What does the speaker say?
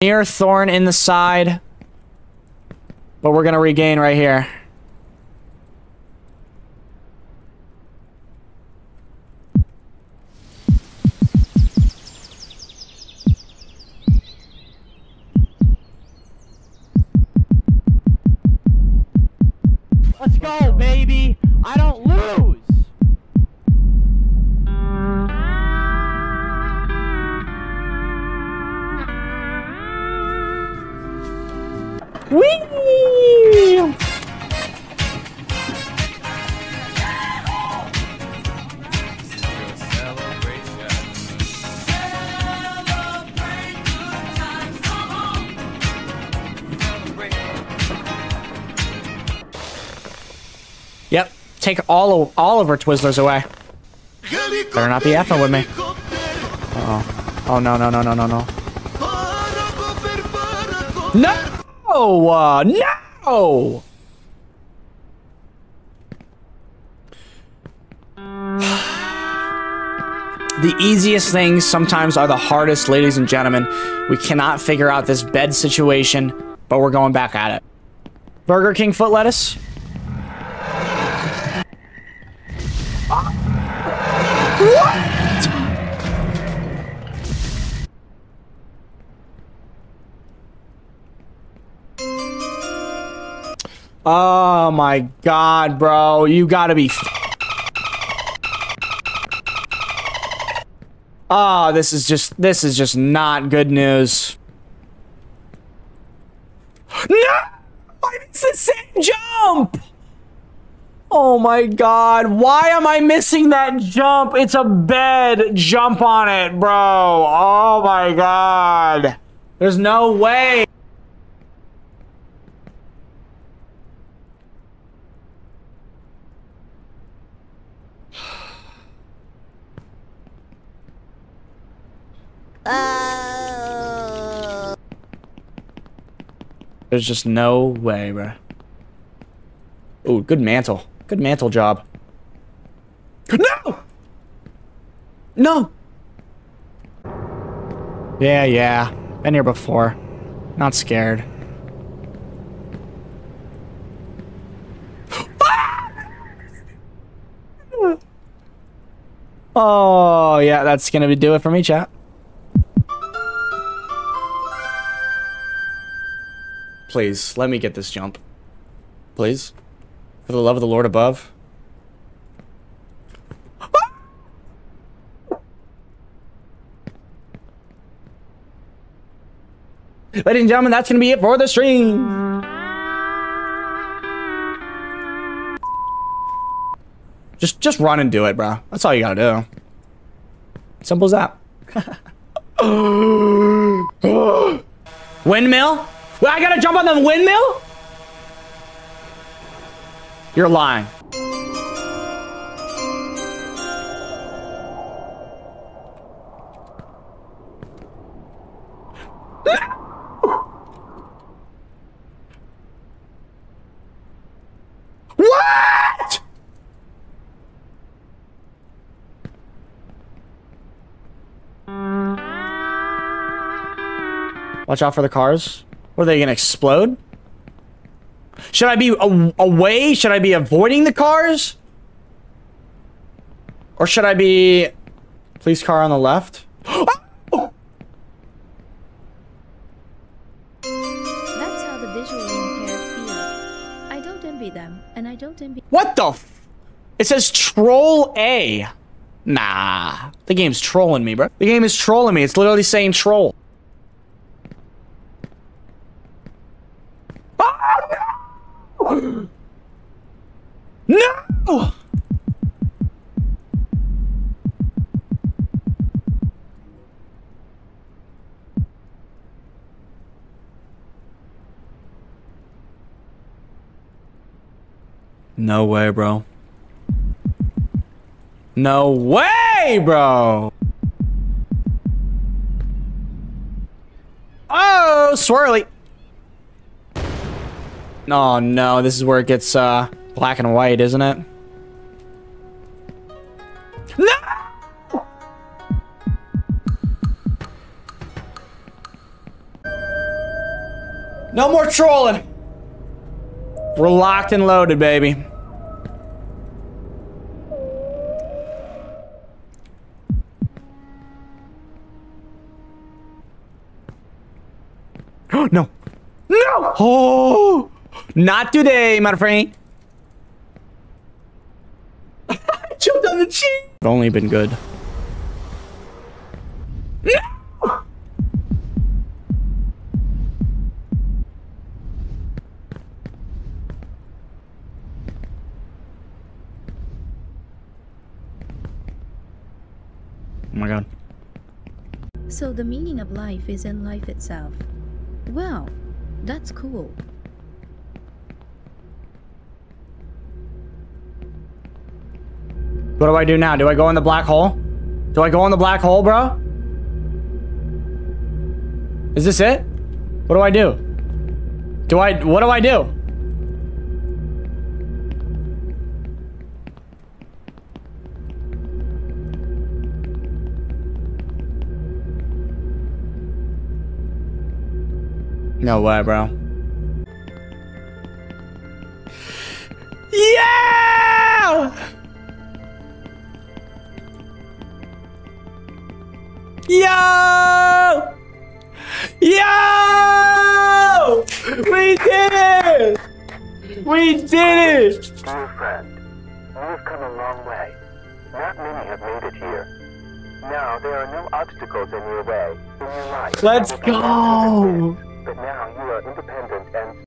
Near thorn in the side. But we're gonna regain right here. Let's go, baby! I don't lose! Whee! Yep, take all of her Twizzlers away. Better not be effing with me. Uh-oh. Oh, no, no, no, no, no, no. No! No! The easiest things sometimes are the hardest, ladies and gentlemen. We cannot figure out this bed situation, but we're going back at it. Burger King foot lettuce. What? Oh my god, bro. You gotta be... Oh, this is just not good news. No! It's the same jump! Oh my god, why am I missing that jump? It's a bed. Jump on it, bro. Oh my god. There's no way. There's just no way, bro. Ooh, good mantle. Good mantle job. No! No! Yeah. Been here before. Not scared. Oh, yeah, that's gonna do it for me, chat. Please, let me get this jump. Please. For the love of the Lord above. Ladies and gentlemen, that's gonna be it for the stream. Just run and do it, bro. That's all you gotta do. Simple as that. Windmill? Well, I gotta jump on the windmill? You're lying. What? Watch out for the cars. What, are they gonna explode? Should I be away? Should I be avoiding the cars? Or should I be... Police car on the left? That's how the visually impaired feel. I don't envy them, and I don't envy... What the f... It says Troll A. Nah. The game's trolling me, bro. The game is trolling me. It's literally saying troll. Oh, no! No! No way, bro. No way, bro! Oh, swirly! Oh no, this is where it gets black and white, isn't it? No! No more trolling. We're locked and loaded, baby. No. No! Oh! Not today, my friend. I jumped on the cheek. It's only been good. No! Oh my god. So the meaning of life is in life itself. Well, that's cool. What do I do now? Do I go in the black hole? Do I go in the black hole, bro? Is this it? What do I do? What do I do? No way, bro. Yeah! Yo! Yo! We did it! We did it! Dear friend, you have come a long way. Not many have made it here. Now there are no obstacles in your way, in your life. Let's go! But now you are independent and